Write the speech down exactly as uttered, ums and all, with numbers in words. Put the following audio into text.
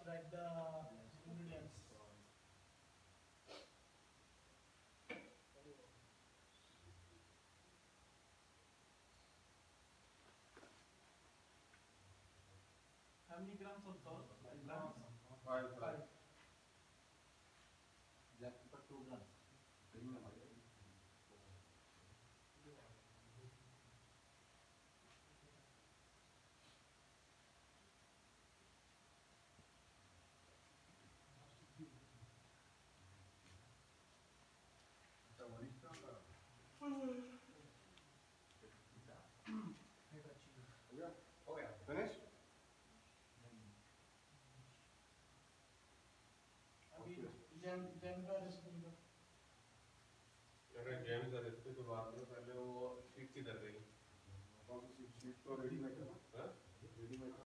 write the ingredients. How many grams of salt? Grams? Five. Five. Black pepper two grams. Green pepper. अच्छा वरिष्ठ का Make a cheese. हो गया हो गया. फिनिश अभी जैम जैम का रेसिपी का अगर जैम का रेसिपी तो बाद में पहले वो शीट किधर गई? कौन सी शीट तो रेडी मेड है ना हाँ? Ready made